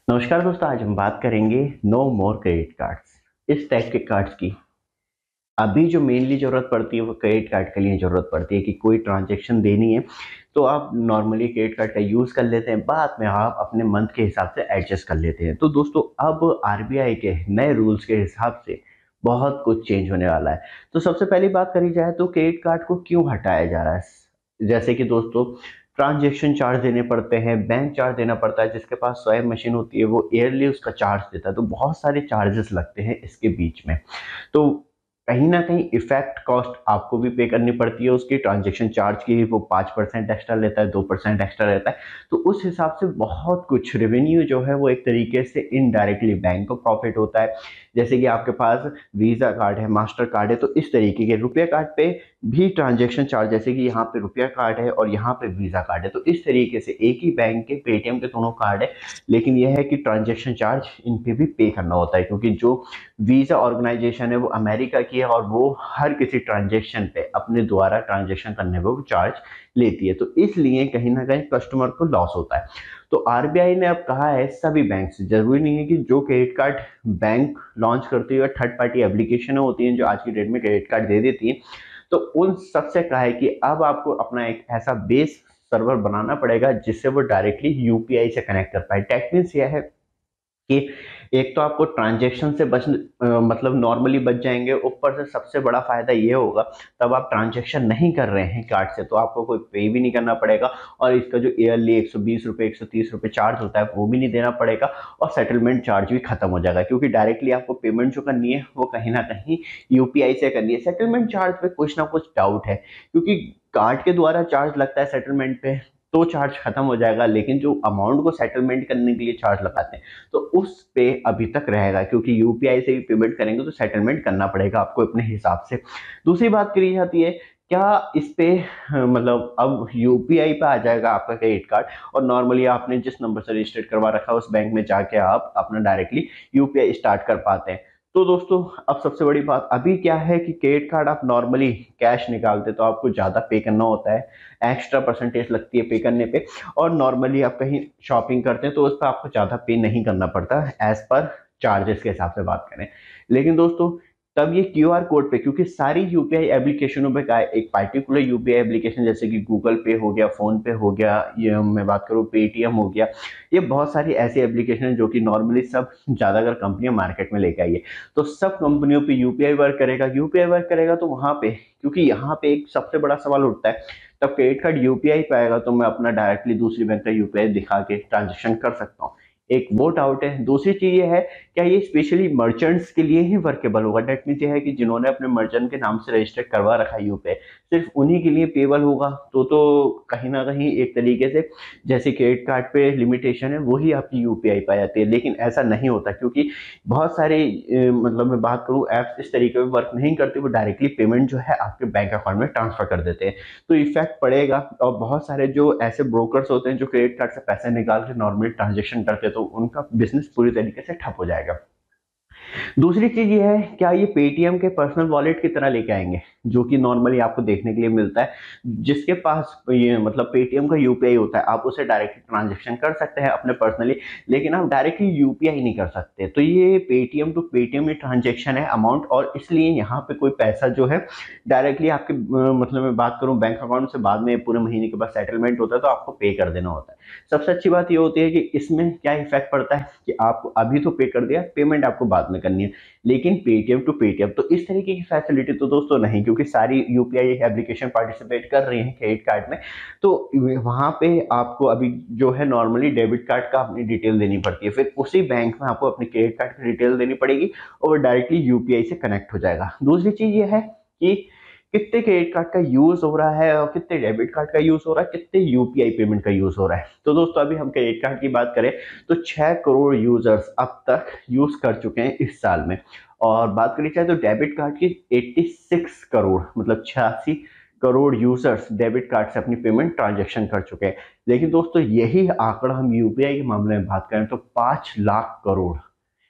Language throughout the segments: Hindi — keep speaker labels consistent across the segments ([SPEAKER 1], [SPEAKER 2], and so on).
[SPEAKER 1] नमस्कार दोस्तों, आज हम बात करेंगे नो मोर क्रेडिट कार्ड्स। इस टाइप के कार्ड्स की अभी जो मेनली ज़रूरत पड़ती है वो क्रेडिट कार्ड के लिए ज़रूरत पड़ती है कि कोई ट्रांजैक्शन देनी है तो आप नॉर्मली क्रेडिट कार्ड का यूज़ कर लेते हैं, बाद में आप अपने मंथ के हिसाब से एडजस्ट कर लेते हैं। तो दोस्तों अब आरबीआई के नए रूल्स के हिसाब से बहुत कुछ चेंज होने वाला है। तो सबसे पहली बात करी जाए तो क्रेडिट कार्ड को क्यों हटाया जा रहा है। जैसे कि दोस्तों ट्रांजैक्शन चार्ज देने पड़ते हैं, बैंक चार्ज देना पड़ता है, जिसके पास स्वयं मशीन होती है वो ईयरली उसका चार्ज देता है, तो बहुत सारे चार्जेस लगते हैं इसके बीच में। तो कहीं न कहीं इफ़ेक्ट कॉस्ट आपको भी पे करनी पड़ती है उसकी ट्रांज़ैक्शन चार्ज की, वो 5% एक्स्ट्रा लेता है, 2% एक्स्ट्रा रहता है। तो उस हिसाब से बहुत कुछ रेवेन्यू जो है वो एक तरीके से इनडायरेक्टली बैंक को प्रॉफ़िट होता है। जैसे कि आपके पास वीज़ा कार्ड है, मास्टर कार्ड है, तो इस तरीके के रुपे कार्ड पे भी ट्रांज़ैक्शन चार्ज, जैसे कि यहाँ पे रुपया कार्ड है और यहाँ पे वीज़ा कार्ड है, तो इस तरीके से एक ही बैंक के पेटीएम के दोनों कार्ड है, लेकिन ये है कि ट्रांज़ैक्शन चार्ज इन पे भी पे करना होता है, क्योंकि जो वीज़ा ऑर्गेनाइजेशन है वो अमेरिका की है और वो हर किसी ट्रांजैक्शन पे अपने द्वारा ट्रांजैक्शन करने पे वो चार्ज लेती है। तो इसलिए कहीं न कहीं कस्टमर को लॉस होता है। तो आरबीआई ने अब कहा है सभी बैंक से, ज़रूरी नहीं है कि जो क्रेडिट कार्ड बैंक लॉन्च करती है, थर्ड पार्टी एप्लीकेशन होती हैं जो आज की डेट में क्रेडिट कार्ड दे देती हैं, तो उन सबसे कहा है कि अब आपको अपना एक ऐसा बेस सर्वर बनाना पड़ेगा जिससे वो डायरेक्टली यूपीआई से कनेक्ट कर पाए। दैट मीन्स यह है कि एक तो आपको ट्रांजैक्शन से मतलब नॉर्मली बच जाएंगे, ऊपर से सबसे बड़ा फायदा ये होगा तब आप ट्रांजैक्शन नहीं कर रहे हैं कार्ड से तो आपको कोई पे भी नहीं करना पड़ेगा, और इसका जो ईयरली 120 रुपये 130 रुपये चार्ज होता है वो भी नहीं देना पड़ेगा, और सेटलमेंट चार्ज भी खत्म हो जाएगा, क्योंकि डायरेक्टली आपको पेमेंट जो करनी है वो कहीं ना कहीं यूपीआई से करनी है। सेटलमेंट चार्ज पे कुछ ना कुछ डाउट है, क्योंकि कार्ड के द्वारा चार्ज लगता है सेटलमेंट पे तो चार्ज खत्म हो जाएगा, लेकिन जो अमाउंट को सेटलमेंट करने के लिए चार्ज लगाते हैं तो उस पे अभी तक रहेगा, क्योंकि यूपीआई से भी पेमेंट करेंगे तो सेटलमेंट करना पड़ेगा आपको अपने हिसाब से। दूसरी बात करी जाती है क्या इस पे मतलब अब यूपीआई पे आ जाएगा आपका क्रेडिट कार्ड, और नॉर्मली आपने जिस नंबर से रजिस्टर्ड करवा रखा है उस बैंक में जाके आप अपना डायरेक्टली यूपीआई स्टार्ट कर पाते हैं। तो दोस्तों अब सबसे बड़ी बात अभी क्या है कि क्रेडिट कार्ड आप नॉर्मली कैश निकालते तो आपको ज़्यादा पे करना होता है, एक्स्ट्रा परसेंटेज लगती है पे करने पे, और नॉर्मली आप कहीं शॉपिंग करते हैं तो उस पर आपको ज़्यादा पे नहीं करना पड़ता एज पर चार्जेस के हिसाब से बात करें। लेकिन दोस्तों तब ये क्यूआर कोड पे, क्योंकि सारी यूपीआई एप्लीकेशनों पे का एक पार्टिकुलर यूपीआई एप्लीकेशन जैसे कि गूगल पे हो गया, फोन पे हो गया, ये मैं बात करूँ पेटीएम हो गया, ये बहुत सारी ऐसी एप्लीकेशन है जो कि नॉर्मली सब ज़्यादातर कंपनियां मार्केट में लेके आई है। तो सब कंपनियों पे यूपीआई वर्क करेगा, यूपीआई वर्क करेगा तो वहाँ पे, क्योंकि यहाँ पे एक सबसे बड़ा सवाल उठता है, तब क्रेडिट कार्ड यूपीआई पे आएगा तो मैं अपना डायरेक्टली दूसरी बैंक का यूपीआई दिखा के ट्रांजेक्शन कर सकता हूँ। एक वो डाउट है। दूसरी चीज ये है क्या ये स्पेशली मर्चेंट्स के लिए ही वर्केबल होगा। डेट मीन्स ये है कि जिन्होंने अपने मर्चेंट के नाम से रजिस्टर करवा रखा है यूपीआई, सिर्फ उन्हीं के लिए पेबल होगा। तो कहीं ना कहीं एक तरीके से जैसे क्रेडिट कार्ड पे लिमिटेशन है वही आपकी यूपीआई पे आ जाती है, लेकिन ऐसा नहीं होता, क्योंकि बहुत सारे मतलब मैं बात करूँ ऐप्स इस तरीके से वर्क नहीं करते, वो डायरेक्टली पेमेंट जो है आपके बैंक अकाउंट में ट्रांसफर कर देते हैं। तो इफेक्ट पड़ेगा, और बहुत सारे जो ऐसे ब्रोकर्स होते हैं जो क्रेडिट कार्ड से पैसे निकाल के नॉर्मली ट्रांजेक्शन करते हैं तो उनका बिजनेस पूरी तरीके से ठप हो जाएगा। दूसरी चीज ये है क्या ये पेटीएम के पर्सनल वॉलेट की तरह लेके आएंगे, जो कि नॉर्मली आपको देखने के लिए मिलता है। जिसके पास ये मतलब पेटीएम का यूपीआई होता है आप उसे डायरेक्टली ट्रांजेक्शन कर सकते हैं अपने पर्सनली, लेकिन आप डायरेक्टली यूपीआई नहीं कर सकते। तो ये पेटीएम टू पेटीएम ही ट्रांजेक्शन है अमाउंट, और इसलिए यहाँ पे कोई पैसा जो है डायरेक्टली आपके मतलब मैं बात करूँ बैंक अकाउंट से बाद में पूरे महीने के बाद सेटलमेंट होता है तो आपको पे कर देना होता है। सबसे अच्छी बात ये होती है कि इसमें क्या इफेक्ट पड़ता है कि आपको अभी तो पे कर दिया, पेमेंट आपको बाद में करनी है, लेकिन पेटीएम टू पेटीएम तो इस तरीके की फैसिलिटी तो दोस्तों नहीं, क्योंकि सारी यूपीआई एप्लीकेशन पार्टिसिपेट कर रही है क्रेडिट कार्ड में। तो वहां पे आपको अभी जो है नॉर्मली डेबिट कार्ड का अपनी डिटेल देनी पड़ती है, फिर उसी बैंक में आपको अपनी क्रेडिट कार्ड की डिटेल देनी पड़ेगी और डायरेक्टली यूपीआई से कनेक्ट हो जाएगा। दूसरी चीज ये है कि कितने क्रेडिट कार्ड का यूज हो रहा है और कितने डेबिट कार्ड का यूज हो रहा है, कितने यूपीआई पेमेंट का यूज हो रहा है। तो दोस्तों अभी हम क्रेडिट कार्ड की बात करें तो 6 करोड़ यूजर्स अब तक यूज कर चुके हैं इस साल में, और बात करी जाए तो डेबिट कार्ड की 86 करोड़ मतलब 86 करोड़ यूजर्स डेबिट कार्ड से अपनी पेमेंट ट्रांजेक्शन कर चुके हैं। लेकिन दोस्तों यही आंकड़ा हम यूपीआई के मामले में बात करें तो 5 लाख करोड़,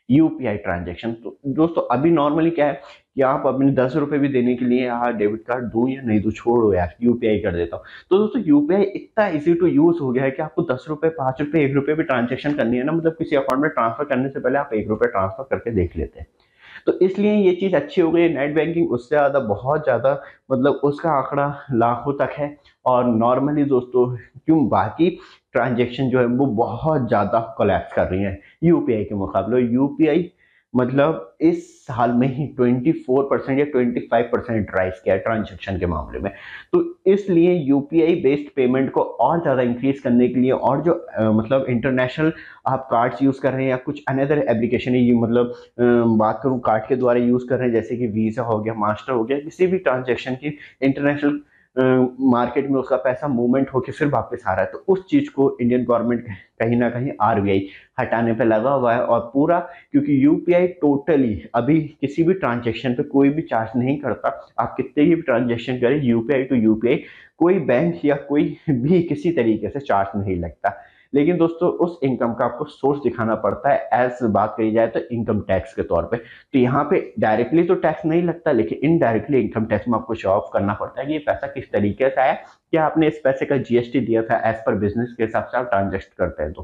[SPEAKER 1] यूपीआई ट्रांजेक्शन। तो दोस्तों अभी नॉर्मली क्या है कि आप अपने 10 रुपये भी देने के लिए यार डेबिट कार्ड दूं या नहीं दूं, छोड़ो यार यूपीआई कर देता हूँ। तो दोस्तों यूपीआई इतना इजी टू यूज हो गया है कि आपको 10 रुपये, 5 रुपये, 1 रुपये भी ट्रांजेक्शन करनी है ना, मतलब किसी अकाउंट में ट्रांसफर करने से पहले आप 1 रुपये ट्रांसफर करके देख लेते हैं। तो इसलिए ये चीज़ अच्छी हो गई है। नेट बैंकिंग उससे ज़्यादा, बहुत ज़्यादा, मतलब उसका आंकड़ा लाखों तक है। और नॉर्मली दोस्तों क्यों बाकी ट्रांजेक्शन जो है वो बहुत ज़्यादा कोलैप्स कर रही हैं यूपीआई के मुकाबले। यूपीआई मतलब इस साल में ही 24% या 25% राइज किया है ट्रांजेक्शन के मामले में। तो इसलिए यूपीआई बेस्ड पेमेंट को और ज़्यादा इंक्रीज करने के लिए, और जो मतलब इंटरनेशनल आप कार्ड्स यूज़ कर रहे हैं या कुछ अनदर एप्लीकेशन है, ये मतलब बात करूँ कार्ड के द्वारा यूज़ कर रहे हैं, जैसे कि वीज़ा हो गया, मास्टर हो गया, किसी भी ट्रांजेक्शन की इंटरनेशनल मार्केट में उसका पैसा मूवमेंट होकर फिर वापस आ रहा है, तो उस चीज़ को इंडियन गवर्नमेंट कहीं ना कहीं आरबीआई हटाने पे लगा हुआ है। और पूरा, क्योंकि यूपीआई टोटली अभी किसी भी ट्रांजेक्शन पे कोई भी चार्ज नहीं करता। आप कितने ही ट्रांजेक्शन करें यूपीआई टू यूपीआई, कोई बैंक या कोई भी किसी तरीके से चार्ज नहीं लगता। लेकिन दोस्तों उस इनकम का आपको सोर्स दिखाना पड़ता है, एज बात करी जाए तो इनकम टैक्स के तौर पे। तो यहाँ पे डायरेक्टली तो टैक्स नहीं लगता, लेकिन इनडायरेक्टली इनकम टैक्स में आपको शो ऑफ करना पड़ता है कि ये पैसा किस तरीके से आया, क्या आपने इस पैसे का जीएसटी दिया था, एज पर बिजनेस के हिसाब से आप ट्रांजेक्ट करते हैं।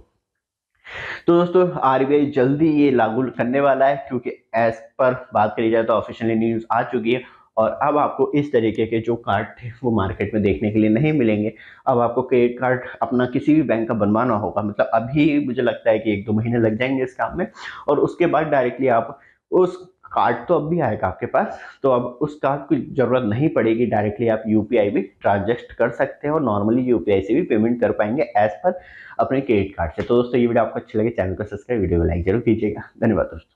[SPEAKER 1] तो दोस्तों आरबीआई जल्दी ये लागू करने वाला है, क्योंकि एज पर बात करी जाए तो ऑफिशियली न्यूज आ चुकी है। और अब आपको इस तरीके के जो कार्ड थे वो मार्केट में देखने के लिए नहीं मिलेंगे। अब आपको क्रेडिट कार्ड अपना किसी भी बैंक का बनवाना होगा, मतलब अभी मुझे लगता है कि 1-2 महीने लग जाएंगे इस काम में। और उसके बाद डायरेक्टली आप उस कार्ड तो अब भी आएगा आपके पास, तो अब उस कार्ड की जरूरत नहीं पड़ेगी, डायरेक्टली आप यूपीआई भी ट्रांजेक्ट कर सकते हैं और नॉर्मली यूपीआई से भी पेमेंट कर पाएंगे एज पर अपने क्रेडिट कार्ड से। तो दोस्तों ये वीडियो आपको अच्छी लगे, चैनल को सब्सक्राइब, वीडियो को लाइक जरूर कीजिएगा। धन्यवाद दोस्तों।